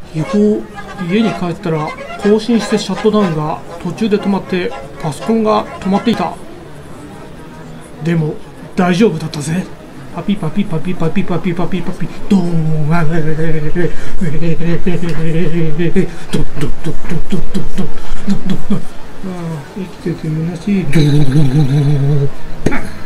違法。家に帰ったら更新してシャットダウンが途中で止まってパソコンが止まっていた。でも大丈夫だったぜ。パピパピパピパピパピパピパピドーン、ドンドンドンドンドンドンドン。生きてて虚しい。